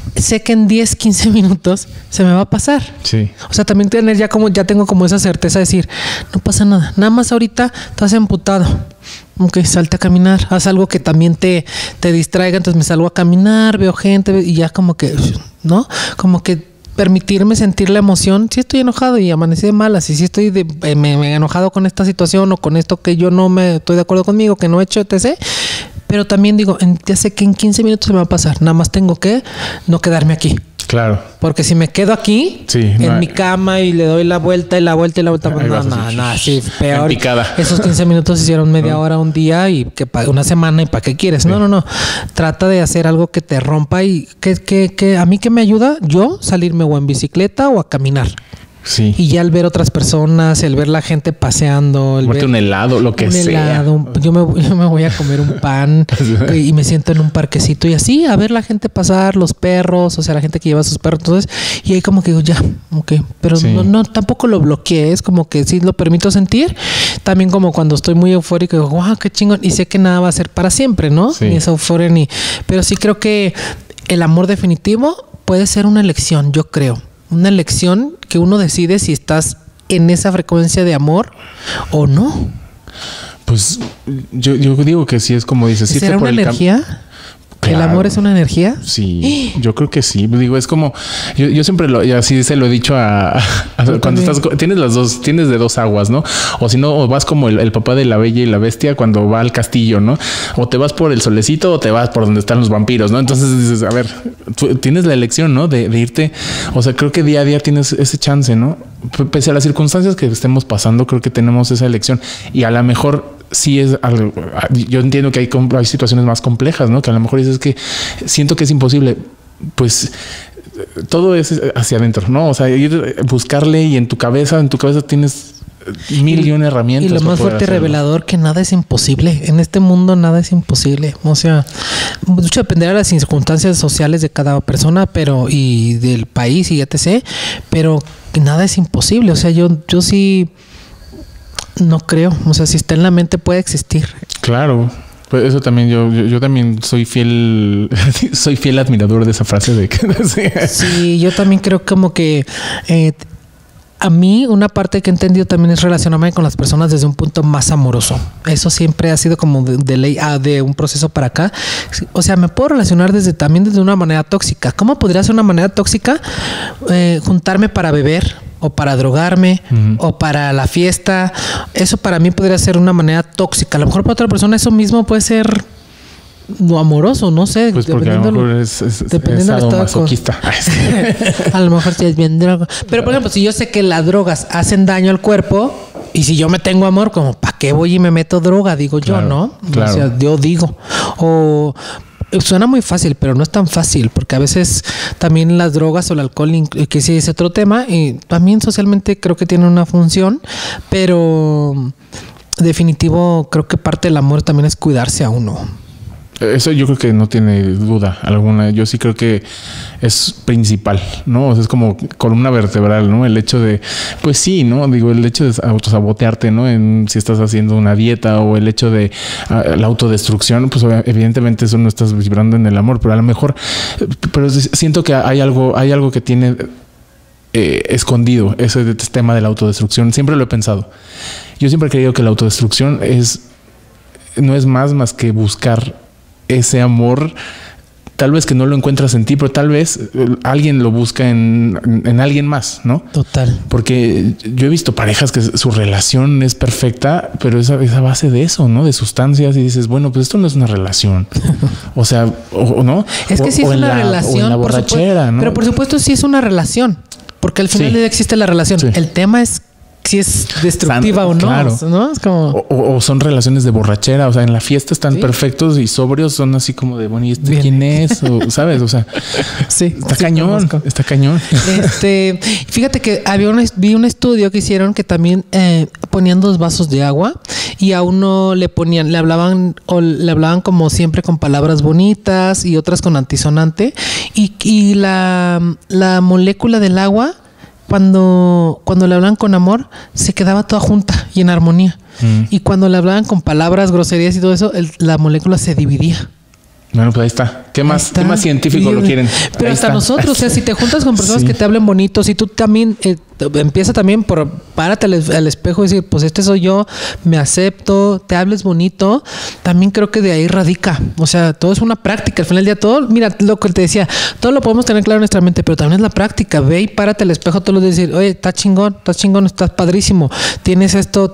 en 10, 15 minutos se me va a pasar. Sí. O sea, también ya tengo como esa certeza de decir, no pasa nada. Nada más ahorita estás emputado. Ok, salte a caminar. Haz algo que también te distraiga. Entonces me salgo a caminar, veo gente y ya como que, ¿no? Como que permitirme sentir la emoción. Sí estoy enojado y amanecí de malas, y sí estoy me he enojado con esta situación o con esto que yo no me estoy de acuerdo conmigo, que no he hecho, etc. Pero también digo, ya sé que en 15 minutos se me va a pasar. Nada más tengo que no quedarme aquí. Claro. Porque si me quedo aquí, en mi cama y le doy la vuelta y la vuelta y la vuelta, no, sí, peor. Esos 15 minutos hicieron media hora, un día y una semana, y ¿para qué quieres? Sí. No. Trata de hacer algo que te rompa y que a mí que me ayuda, yo salirme o en bicicleta o a caminar. Sí. Y ya al ver otras personas, el ver la gente paseando, el ver un helado, lo que sea. Helado, yo me voy a comer un pan y me siento en un parquecito y así a ver la gente pasar, los perros, o sea, la gente que lleva sus perros. Entonces, y ahí como que digo, ya, ok, pero no tampoco lo bloqueé, es como que sí lo permito sentir. También como cuando estoy muy eufórico, digo, wow, qué chingón, y sé que nada va a ser para siempre, ¿no? Sí. Ni esa euforia pero sí creo que el amor definitivo puede ser una elección, yo creo. Una elección que uno decide si estás en esa frecuencia de amor o no. Pues yo digo que sí, es como dices. ¿Será una energía? ¿Que el amor es una energía? Sí, yo creo que sí. Digo, es como, yo siempre así se lo he dicho cuando tienes de dos aguas, ¿no? O si no, o vas como el papá de la Bella y la Bestia cuando va al castillo, ¿no? O te vas por el solecito o te vas por donde están los vampiros, ¿no? Entonces dices, a ver, tú tienes la elección, ¿no? De irte. O sea, creo que día a día tienes ese chance, ¿no? Pese a las circunstancias que estemos pasando, creo que tenemos esa elección. Y a lo mejor sí es algo. Yo entiendo que hay situaciones más complejas, ¿no? Que a lo mejor dices que siento que es imposible. Pues todo es hacia adentro, ¿no? O sea, ir buscarle y en tu cabeza tienes mil y una herramientas. Y lo más fuerte revelador, que nada es imposible. En este mundo nada es imposible. O sea, mucho dependerá de las circunstancias sociales de cada persona, y del país y etc. Pero nada es imposible. O sea, yo sí no creo. O sea, si está en la mente puede existir. Claro. Pues eso también, yo también soy fiel admirador de esa frase de que sí, yo también creo como que a mí una parte que he entendido también es relacionarme con las personas desde un punto más amoroso. Eso siempre ha sido como de ley, de un proceso para acá. O sea, me puedo relacionar también desde una manera tóxica. ¿Cómo podría ser una manera tóxica? Juntarme para beber o para drogarme o para la fiesta. Eso para mí podría ser una manera tóxica. A lo mejor para otra persona eso mismo puede ser no amoroso, no sé. Pues porque a lo mejor es sadomasoquista. A lo mejor sí es bien droga. Pero por ejemplo, si yo sé que las drogas hacen daño al cuerpo y si yo me tengo amor, como ¿para qué voy y me meto droga? Digo yo, ¿no? Claro. O sea, yo digo. O suena muy fácil, pero no es tan fácil, porque a veces también las drogas o el alcohol, que sí es otro tema, y también socialmente creo que tiene una función, pero definitivo creo que parte del amor también es cuidarse a uno. Eso yo creo que no tiene duda alguna. Yo sí creo que es principal, ¿no? O sea, es como columna vertebral, ¿no? El hecho de, pues sí, ¿no? Digo, el hecho de autosabotearte, ¿no? Si estás haciendo una dieta o el hecho de la autodestrucción, pues evidentemente eso no estás vibrando en el amor, pero a lo mejor, pero siento que hay algo que tiene escondido ese tema de la autodestrucción. Siempre lo he pensado. Yo siempre he creído que la autodestrucción no es más que buscar ese amor, tal vez que no lo encuentras en ti, pero tal vez alguien lo busca en alguien más, ¿no? Total. Porque yo he visto parejas que su relación es perfecta, pero es a base de eso, ¿no? De sustancias, y dices, bueno, pues esto no es una relación. O sea, o no. Es que sí es una relación. O en la borrachera, ¿no? Pero por supuesto sí es una relación, porque al final existe la relación. Sí. El tema es si es destructiva o no, claro. ¿no? Es como... o son relaciones de borrachera. O sea, en la fiesta están perfectos y sobrios son así como de, bueno, ¿y este quién es? O, ¿sabes? O sea, está cañón. Está cañón. Fíjate que vi un estudio que hicieron que también ponían 2 vasos de agua y a uno le hablaban como siempre con palabras bonitas y otras con antisonante y la molécula del agua cuando le hablaban con amor, se quedaba toda junta y en armonía. Y cuando le hablaban con palabras, groserías y todo eso, la molécula se dividía. Bueno, pues ahí está. ¿Qué más científico lo quieren? Pero ahí hasta está. Nosotros, o sea, si te juntas con personas que te hablen bonito, si tú también empieza también por párate al espejo y decir, pues este soy yo, me acepto, te hables bonito, también creo que de ahí radica. O sea, todo es una práctica. Al final del día, todo, mira, lo que te decía, todo lo podemos tener claro en nuestra mente, pero también es la práctica. Ve y párate al espejo todos los días y decir, oye, estás chingón, estás padrísimo, tienes esto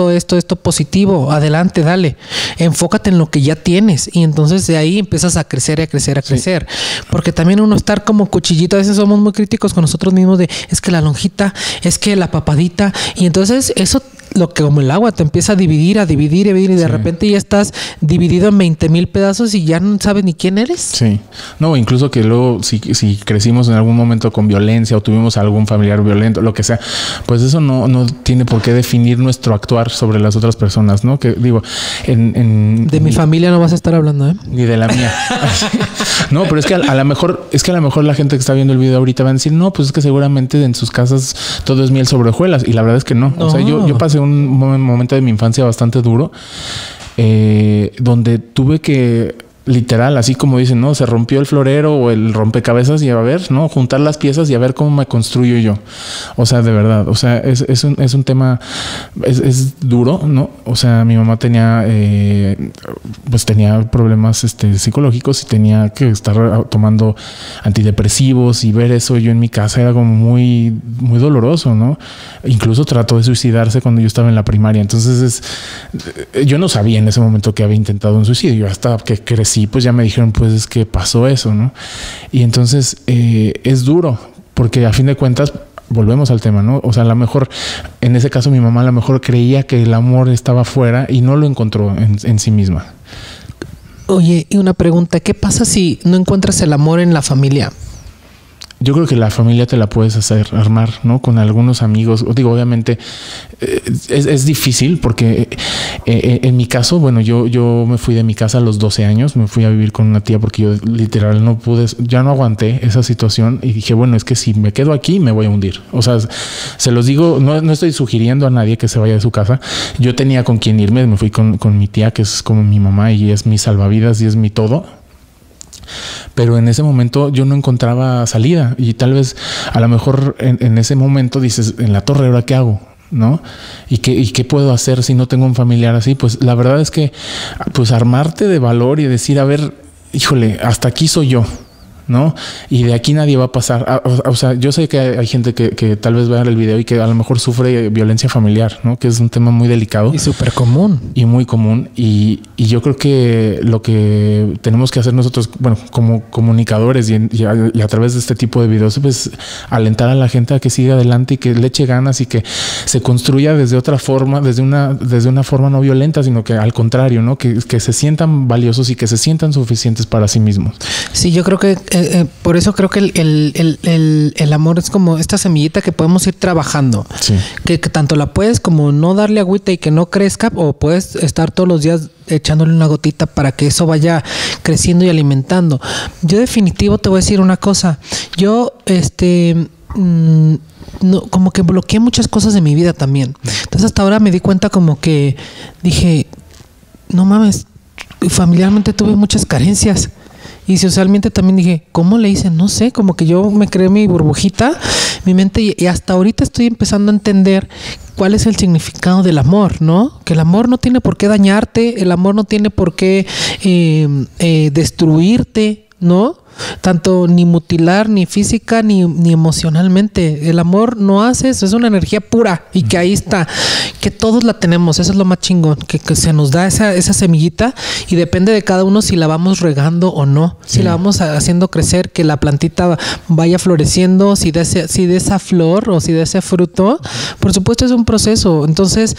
positivo, adelante, dale. Enfócate en lo que ya tienes y entonces de ahí empiezas a crecer, a crecer. Porque también uno estar como cuchillito, a veces somos muy críticos con nosotros mismos de, es que la lonjita, es que la papadita, y entonces eso, lo que como el agua te empieza a dividir y de repente ya estás dividido en 20,000 pedazos y ya no sabes ni quién eres. Sí. No, incluso que luego si crecimos en algún momento con violencia o tuvimos algún familiar violento, lo que sea, pues eso no tiene por qué definir nuestro actuar sobre las otras personas, ¿no? Que digo, de mi familia no vas a estar hablando, ¿eh? Ni de la mía. No, pero es que a lo mejor la gente que está viendo el video ahorita va a decir, no, pues es que seguramente en sus casas todo es miel sobre hojuelas, y la verdad es que no. O sea, yo pasé un momento de mi infancia bastante duro, donde tuve que literal, así como dicen, ¿no? Se rompió el florero o el rompecabezas y a ver, ¿no? Juntar las piezas y a ver cómo me construyo yo. O sea, de verdad, o sea, es un tema, es duro, ¿no? O sea, mi mamá tenía, pues tenía problemas psicológicos y tenía que estar tomando antidepresivos, y ver eso yo en mi casa era como muy, muy doloroso, ¿no? Incluso trató de suicidarse cuando yo estaba en la primaria. Entonces, yo no sabía en ese momento que había intentado un suicidio. Hasta que crecí, pues ya me dijeron, pues es que pasó eso, ¿no? Y entonces es duro, porque a fin de cuentas volvemos al tema, ¿no? O sea, a lo mejor, en ese caso mi mamá a lo mejor creía que el amor estaba fuera y no lo encontró en sí misma. Oye, y una pregunta, ¿qué pasa si no encuentras el amor en la familia? Yo creo que la familia te la puedes hacer armar, ¿no? Con algunos amigos. Digo, obviamente es difícil porque en mi caso, bueno, yo me fui de mi casa a los 12 años, me fui a vivir con una tía porque yo literal no pude, ya no aguanté esa situación y dije, bueno, es que si me quedo aquí me voy a hundir. O sea, se los digo, no estoy sugiriendo a nadie que se vaya de su casa. Yo tenía con quién irme, me fui con mi tía, que es como mi mamá y es mi salvavidas y es mi todo. Pero en ese momento yo no encontraba salida y tal vez a lo mejor en ese momento dices, en la torre, ¿ahora qué hago? ¿No? ¿Y qué puedo hacer si no tengo un familiar así? Pues la verdad es que pues armarte de valor y decir, a ver, híjole, hasta aquí soy yo, ¿no? Y de aquí nadie va a pasar. O sea, yo sé que hay gente que tal vez vea el video y que a lo mejor sufre violencia familiar, ¿no? Que es un tema muy delicado. Y súper común. Y muy común. Y yo creo que lo que tenemos que hacer nosotros, bueno, como comunicadores y a través de este tipo de videos, pues alentar a la gente a que siga adelante y que le eche ganas y que se construya desde otra forma, desde una forma no violenta, sino que al contrario, ¿no? Que se sientan valiosos y que se sientan suficientes para sí mismos. Sí, yo creo que por eso creo que el amor es como esta semillita que podemos ir trabajando. Sí. Que tanto la puedes como no darle agüita y que no crezca, o puedes estar todos los días echándole una gotita para que eso vaya creciendo y alimentando. Yo definitivo te voy a decir una cosa. Yo no, como que bloqueé muchas cosas de mi vida también. Entonces hasta ahora me di cuenta como que dije, no mames, familiarmente tuve muchas carencias. Y socialmente también dije, ¿cómo le hice? No sé, como que yo me creé mi burbujita, mi mente, y hasta ahorita estoy empezando a entender cuál es el significado del amor, ¿no? Que el amor no tiene por qué dañarte, el amor no tiene por qué destruirte, ¿no? Tanto ni mutilar, ni física, ni emocionalmente. El amor no hace eso, es una energía pura y que ahí está, que todos la tenemos. Eso es lo más chingón, que se nos da esa semillita y depende de cada uno si la vamos regando o no, si la vamos haciendo crecer, que la plantita vaya floreciendo, si de esa flor o si de ese fruto. Por supuesto es un proceso. Entonces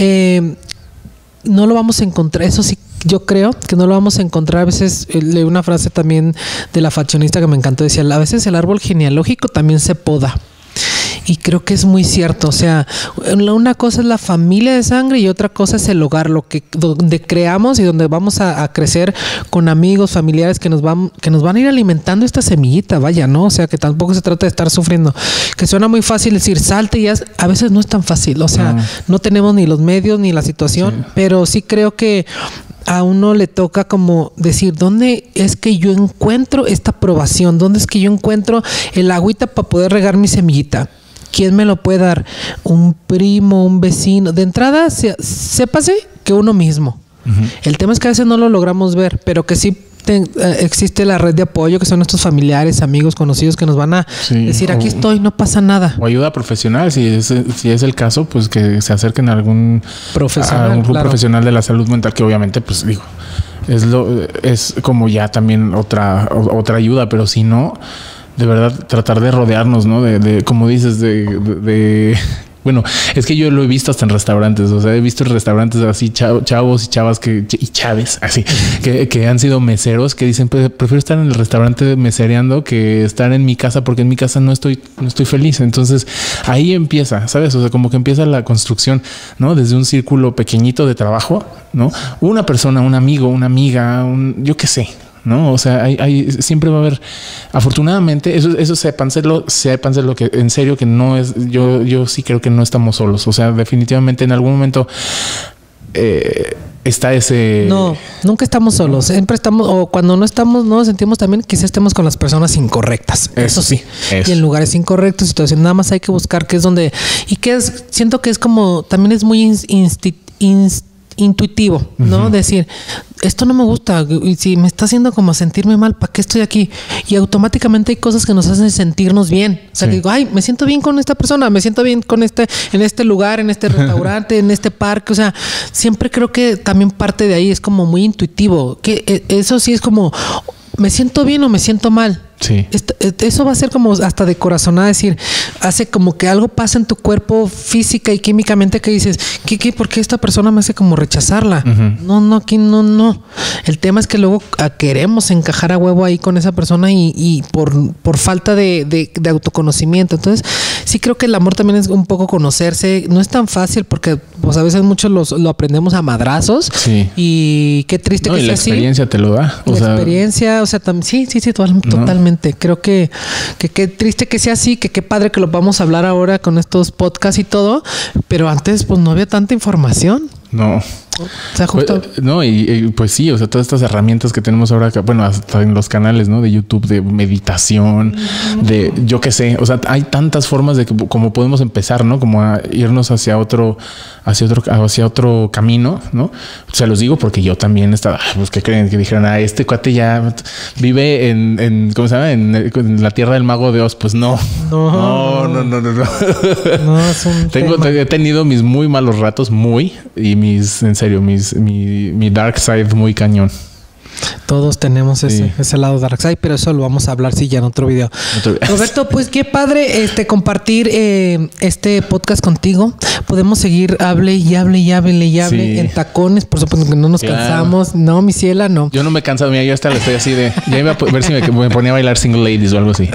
no lo vamos a encontrar, eso sí. Yo creo que no lo vamos a encontrar. A veces leí una frase también de la faccionista que me encantó. Decía, a veces el árbol genealógico también se poda. Y creo que es muy cierto. O sea, una cosa es la familia de sangre y otra cosa es el hogar, donde creamos y donde vamos a crecer con amigos, familiares que nos van a ir alimentando esta semillita, vaya, ¿no? O sea, que tampoco se trata de estar sufriendo. Que suena muy fácil decir, salte y a veces no es tan fácil. O sea, no tenemos ni los medios ni la situación, pero sí creo que a uno le toca como decir, ¿dónde es que yo encuentro esta aprobación? ¿Dónde es que yo encuentro el agüita para poder regar mi semillita? ¿Quién me lo puede dar? ¿Un primo, un vecino? De entrada, sépase que uno mismo. El tema es que a veces no lo logramos ver, pero que sí existe la red de apoyo, que son nuestros familiares, amigos, conocidos, que nos van a decir, aquí estoy, no pasa nada. O ayuda profesional, si es el caso, pues que se acerquen a algún profesional de la salud mental, que obviamente, pues digo, es como ya también otra ayuda, pero si no, de verdad tratar de rodearnos, ¿no? De como dices, bueno, es que yo lo he visto hasta en restaurantes. O sea, he visto en restaurantes así chavos y chavas y chaves así que han sido meseros que dicen, pues, prefiero estar en el restaurante mesereando que estar en mi casa porque en mi casa no estoy feliz. Entonces ahí empieza, ¿sabes? O sea, como que empieza la construcción, ¿no? Desde un círculo pequeñito de trabajo, ¿no? Una persona, un amigo, una amiga, yo qué sé, ¿no? O sea, siempre va a haber, afortunadamente, eso sépanselo que en serio que no es, yo sí creo que no estamos solos. O sea, definitivamente en algún momento está ese... No, nunca estamos solos. Siempre estamos, o cuando no estamos, no nos sentimos también, quizás estemos con las personas incorrectas. Eso sí. Eso. Y en lugares incorrectos, situaciones. Nada más hay que buscar qué es donde... Y que es, siento que es como, también es muy intuitivo, ¿no? Decir, esto no me gusta, y si me está haciendo como sentirme mal, ¿para qué estoy aquí? Y automáticamente hay cosas que nos hacen sentirnos bien. O sea, que digo, ay, me siento bien con esta persona, me siento bien con en este lugar, en este restaurante, en este parque. O sea, siempre creo que también parte de ahí es como muy intuitivo. Que eso sí es como, ¿me siento bien o me siento mal? Sí. Eso va a ser como hasta de corazonada, decir, hace como que algo pasa en tu cuerpo física y químicamente que dices, ¿por qué esta persona me hace como rechazarla? No, aquí no. El tema es que luego queremos encajar a huevo ahí con esa persona y por falta de autoconocimiento. Entonces, sí creo que el amor también es un poco conocerse. No es tan fácil porque pues a veces muchos lo aprendemos a madrazos. Sí. Y qué triste que sea así. La experiencia te lo da. Experiencia, o sea, sí, totalmente. Creo que qué triste que sea así, que qué padre que lo vamos a hablar ahora con estos podcasts y todo, pero antes pues no había tanta información. No. O sea, justo... Pues sí, o sea, todas estas herramientas que tenemos ahora, bueno, hasta en los canales, ¿no? De YouTube, de meditación, de yo qué sé, o sea, hay tantas formas de cómo podemos empezar, ¿no? Como a irnos hacia otro camino, ¿no? Se los digo porque yo también estaba, pues que creen que dijeron, este cuate ya vive en ¿cómo se llama? En la tierra del mago de Oz. Pues no. No, es un he tenido mis muy malos ratos, y en serio, mi dark side muy cañón. Todos tenemos ese lado dark side, pero eso lo vamos a hablar ya en otro video. Roberto, pues qué padre compartir este podcast contigo. Podemos seguir hable en tacones, por supuesto que no nos cansamos. No, mi ciela, no. Yo no me he cansado, mira, yo hasta le estoy así de... Ya iba a ver si me ponía a bailar Single Ladies o algo así.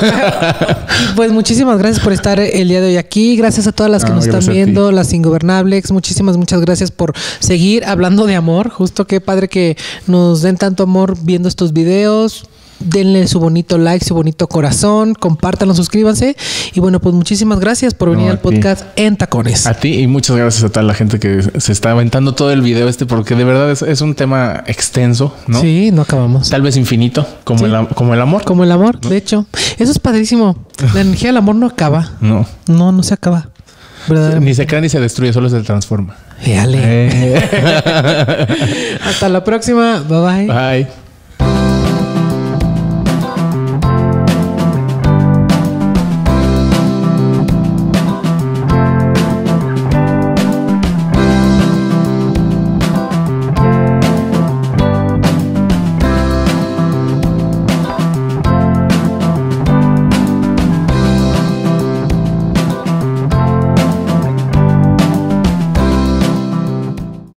Pues muchísimas gracias por estar el día de hoy aquí. Gracias a todas las que nos están viendo, las Ingobernables. Muchas gracias por seguir hablando de amor. Justo qué padre que nos den tanto amor viendo estos videos. Denle su bonito like, su bonito corazón, compártanlo, suscríbanse. Y bueno, pues muchísimas gracias por venir al podcast En Tacones. A ti, y muchas gracias a toda la gente que se está aventando todo el video porque de verdad es un tema extenso, ¿no? Sí, no acabamos. Tal vez infinito, como el amor. Como el amor, ¿no? De hecho. Eso es padrísimo. La energía del amor no acaba. No se acaba. Ni se crea ni se destruye, solo se transforma. Hasta la próxima. Bye. Bye.